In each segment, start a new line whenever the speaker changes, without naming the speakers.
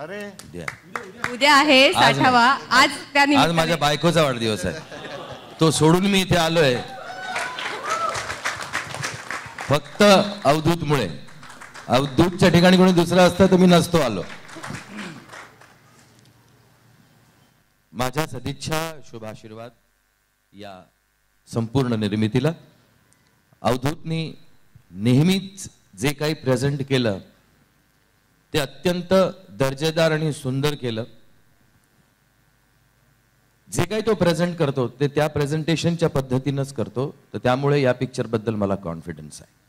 उद्या आहे 60वा. आज त्या
आज माझ्या बायकोचा वाढदिवस आहे. तो सोडून मी इथे आलोय फक्त अवधूतमुळे. अवधूतच्या ठिकाणी कोणी दुसरं असतं तर मी नसतो आलो. माझ्या सदिच्छा शुभ आशीर्वाद या संपूर्ण निर्मितीला. अवधूतनी नेहमीच जे काही प्रेझेंट केलं ते अत्यंत दर्जेदार आणि सुंदर केलं. जे काही तो प्रेझेंट करतो ते त्या प्रेझेंटेशनच्या पद्धतीनंच करतो. तर त्यामुळे या पिक्चर बद्दल मला कॉन्फिडन्स आहे.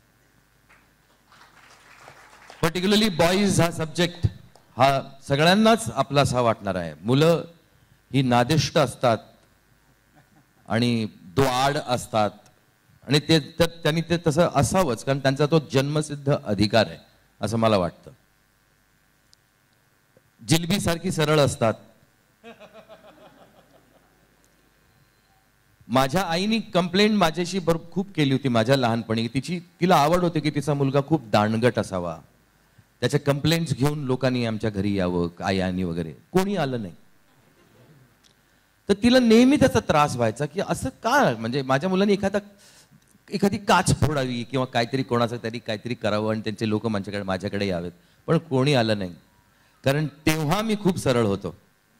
पर्टिक्युलरली बॉईज हा सब्जेक्ट हा सगळ्यांनाच आपलासा वाटणार आहे. मुलं ही नादिष्ट असतात आणि द्वाड असतात आणि ते त्यांनी ते तसं असावंच, कारण त्यांचा तो जन्मसिद्ध अधिकार आहे असं मला वाटतं. जिलबी सारखी सरळ असतात. माझ्या आईनी कंप्लेंट माझ्याशी खूप केली होती माझ्या लहानपणी. तिला आवड होती की तिचा मुलगा खूप दांडगट असावा. त्याच्या कंप्लेंट्स घेऊन लोकांनी आमच्या घरी यावं, आयांनी वगैरे. कोणी आलं नाही. तर तिला नेहमी त्याचा त्रास व्हायचा की असं का, म्हणजे माझ्या मुलांनी एखादी काच फोडावी किंवा काहीतरी कोणाचं तरी काहीतरी करावं आणि त्यांचे लोक माझ्याकडे यावेत. पण कोणी आलं नाही, कारण तेव्हा मी खूप सरळ होतो.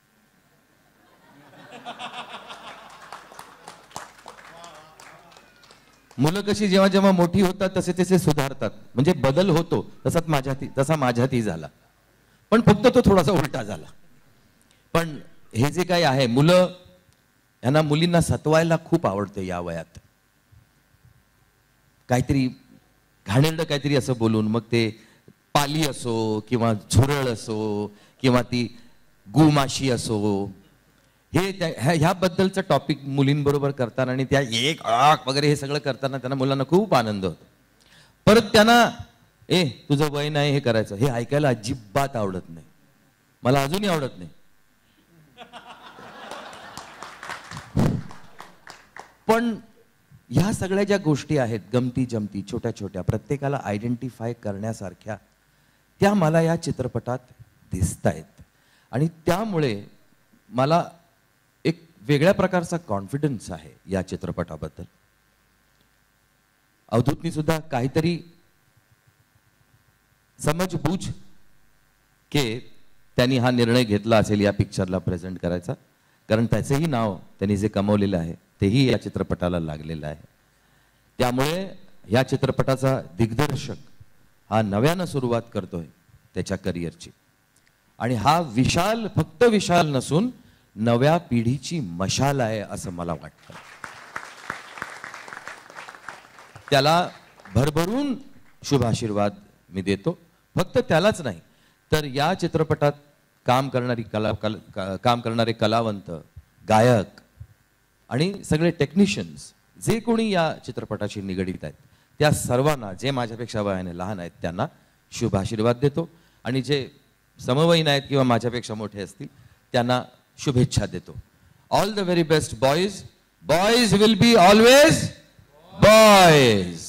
मुलं कशी जेव्हा जेव्हा मोठी होतात तसे तसे सुधारतात, म्हणजे बदल होतो. तसा माझ्यातही झाला, पण फक्त तो थोडासा उलटा झाला. पण हे जे काही आहे, यांना मुलींना सतवायला खूप आवडतं या वयात. काहीतरी घाणेरडं काहीतरी असं बोलून, मग ते पाली असो किंवा झुरळ असो किंवा ती गुमाशी असो, ह्याबद्दलचं टॉपिक मुलींबरोबर करताना आणि त्या एक आक वगैरे हे सगळं करताना त्यांना मुलांना खूप आनंद होतो. परत त्यांना तुझं वय नाही हे करायचं हे ऐकायला अजिबात आवडत नाही. मला अजूनही आवडत नाही. पण ह्या सगळ्या ज्या गोष्टी आहेत, गमती जमती छोट्या छोट्या, प्रत्येकाला आयडेंटिफाय करण्यासारख्या, त्या मला या चित्रपटात दिसतायत. आणि त्यामुळे मला एक वेगळ्या प्रकारचा कॉन्फिडन्स आहे या चित्रपटाबद्दल. अवधूतनी सुद्धा काहीतरी समजबूझ के त्यांनी हा निर्णय घेतला असेल या पिक्चरला प्रेझेंट करायचा, कारण त्याचंही नाव त्यांनी जे कमवलेलं आहे तेही या चित्रपटाला लागलेलं आहे. त्यामुळे या चित्रपटाचा दिग्दर्शक हा नव्यानं सुरुवात करतोय त्याच्या करिअरची. आणि हा विशाल फक्त विशाल नसून नव्या पिढीची मशाल आहे असं मला वाटतं. त्याला भरभरून शुभ आशीर्वाद मी देतो. फक्त त्यालाच नाही तर या चित्रपटात काम करणारे कलावंत, गायक आणि सगळे टेक्निशियन्स जे कोणी या चित्रपटाशी निगडीत आहेत त्या सर्वांना, जे माझ्यापेक्षा वयाने लहान आहेत त्यांना शुभ आशीर्वाद देतो. आणि जे समवयीन आहेत किंवा माझ्यापेक्षा मोठे असतील त्यांना शुभेच्छा देतो. All the very best boys. Boys will be always boys.